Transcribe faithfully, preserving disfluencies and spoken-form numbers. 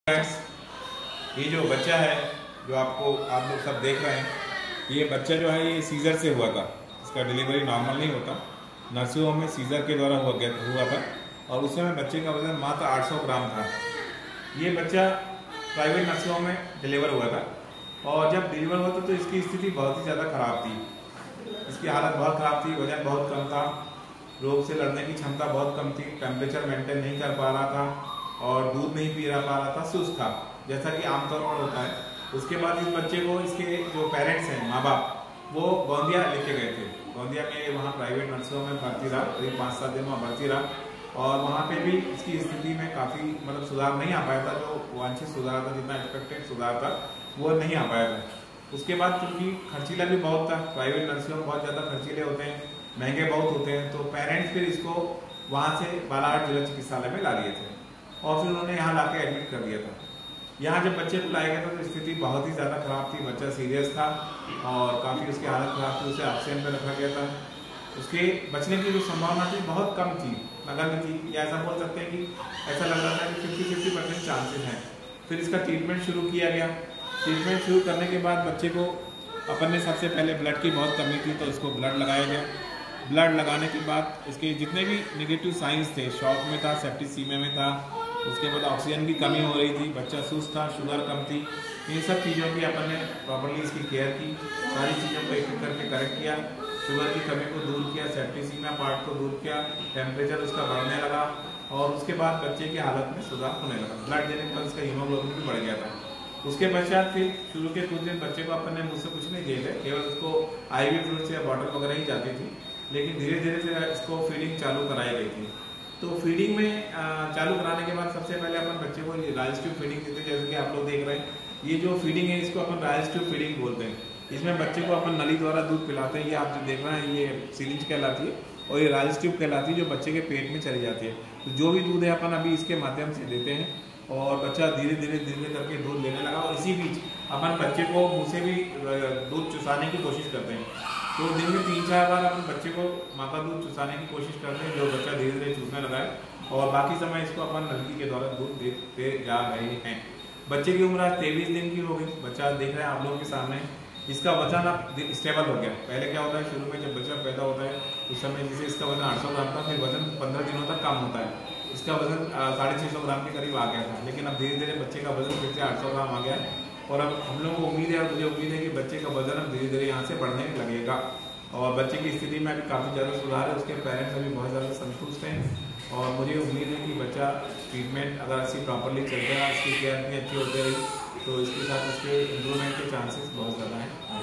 ये जो बच्चा है जो आपको आप लोग सब देख रहे हैं, ये बच्चा जो है ये सीज़र से हुआ था। इसका डिलीवरी नॉर्मल नहीं होता, नर्सिंग होम में सीज़र के द्वारा हुआ गया हुआ था और उस समय बच्चे का वजन मात्र आठ सौ ग्राम था। ये बच्चा प्राइवेट नर्सिंग होम में डिलीवर हुआ था और जब डिलीवर हुआ था तो इसकी स्थिति बहुत ही ज़्यादा ख़राब थी। इसकी हालत बहुत ख़राब थी, वजन बहुत कम था, रोग से लड़ने की क्षमता बहुत कम थी, टेम्परेचर मेंटेन नहीं कर पा रहा था और दूध नहीं पी रहा पा रहा था, सुस्त था जैसा कि आमतौर पर होता है। उसके बाद इस बच्चे को इसके जो पेरेंट्स हैं, माँ बाप, वो गोंदिया लेके गए थे। गोंदिया में वहाँ प्राइवेट नर्सिंग होम में भर्ती रहा, करीब पाँच सात दिन वहाँ भर्ती रहा और वहाँ पे भी इसकी स्थिति में काफ़ी मतलब सुधार नहीं आ पाया था। जो वांछित सुधार था, जितना एक्सपेक्टेड सुधार था, वो नहीं आ पाया था। उसके बाद चूँकि खर्चीला भी बहुत था, प्राइवेट नर्सिंग होम बहुत ज़्यादा खर्चीले होते हैं, महंगे बहुत होते हैं, तो पेरेंट्स फिर इसको वहाँ से बालाघाट जिला चिकित्सालय में ला लिए थे और फिर उन्होंने यहाँ लाके एडमिट कर दिया था। यहाँ जब बच्चे को लाया गया था तो स्थिति बहुत ही ज़्यादा ख़राब थी, बच्चा सीरियस था और काफ़ी उसकी हालत ख़राब थी। उसे ऑक्सीजन पर रखा गया था। उसके बचने की जो संभावना थी बहुत कम थी, नगण्य थी, या ऐसा बोल सकते हैं कि ऐसा लग रहा था कि फिफ्टी फिफ्टी परसेंट चांसेस हैं। फिर इसका ट्रीटमेंट शुरू किया गया। ट्रीटमेंट शुरू करने के बाद बच्चे को अपन ने सबसे पहले ब्लड की बहुत कमी थी तो इसको ब्लड लगाया गया। ब्लड लगाने के बाद इसके जितने भी नेगेटिव साइंस थे, शॉक में था, सेप्टिसीमिया में था, उसके बाद ऑक्सीजन की कमी हो रही थी, बच्चा सुस्त था, शुगर कम थी, इन सब चीज़ों की अपन ने प्रॉपर्ली इसकी केयर की, सारी चीज़ों को एक एक करके करेक्ट किया, शुगर की कमी को दूर किया, सेप्टिसीमिया पार्ट को दूर किया, टेम्परेचर उसका बढ़ने लगा और उसके बाद बच्चे की हालत में सुधार होने लगा। ब्लड देने पर उसका हीमोग्लोबिन भी बढ़ गया था। उसके पश्चात फिर शुरू के कुछ दिन बच्चे को अपन ने मुझसे कुछ नहीं दिए थे, केवल उसको आई वी फ्लूइड्स या बॉटल वगैरह ही जाती थी, लेकिन धीरे धीरे फिर इसको फीडिंग चालू कराई गई थी। तो फीडिंग में चालू कराने के बाद सबसे पहले अपन बच्चे को राइस ट्यूब फीडिंग देते हैं, जैसे कि आप लोग देख रहे हैं। ये जो फीडिंग है इसको अपन राइस ट्यूब फीडिंग बोलते हैं। इसमें बच्चे को अपन नली द्वारा दूध पिलाते हैं। ये आप जो देख रहे हैं ये सिरिंज कहलाती है और ये राइस ट्यूब कहलाती है, जो बच्चे के पेट में चली जाती है। तो जो भी दूध है अपन अभी इसके माध्यम से देते हैं और बच्चा धीरे धीरे धीरे करके दूध लेने लगा और इसी बीच अपन बच्चे को मुँह से भी दूध चुसाने की कोशिश करते हैं। तो दिन में तीन चार बार अपन बच्चे को माँ का दूध चुसाने की कोशिश करते हैं, जो बच्चा धीरे धीरे चूसने लगा है और बाकी समय इसको अपन नलकी के द्वारा दूध देते जा रहे हैं। बच्चे की उम्र आज तेईस दिन की हो गई। बच्चा देख रहे हैं आप लोगों के सामने। इसका वजन अब स्टेबल हो गया। पहले क्या होता है, शुरू में जब बच्चा पैदा होता है उस समय जैसे इसका वजन आठ सौ ग्राम था, फिर वजन पंद्रह दिनों तक कम होता है, इसका वजन साढ़े छः सौ ग्राम के करीब आ गया था। लेकिन अब धीरे धीरे बच्चे का वजन फिर से आठ सौ ग्राम आ गया है और अब हम लोग को उम्मीद है और मुझे उम्मीद है कि बच्चे का वजन अब धीरे धीरे यहाँ से बढ़ने लगेगा और बच्चे की स्थिति में अभी काफ़ी ज़्यादा सुधार है। उसके पेरेंट्स अभी बहुत ज़्यादा संतुष्ट हैं और मुझे उम्मीद है कि बच्चा ट्रीटमेंट अगर अच्छी प्रॉपरली चलता है, इसकी केयर इतनी अच्छी होती रही तो इसके साथ उसके इम्प्रूवमेंट के चांसेस बहुत ज़्यादा हैं।